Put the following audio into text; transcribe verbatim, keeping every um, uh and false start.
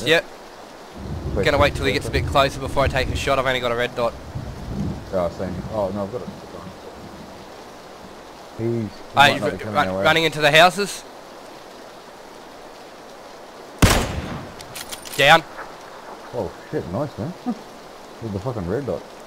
Yep. yep. West Gonna wait till he west gets a bit closer before I take a shot. I've only got a red dot. Oh, same. Oh, no, I've got it. He's he Ah, might he's not be r coming run our way. running into the houses. Down. Oh shit, nice man. With the fucking red dot.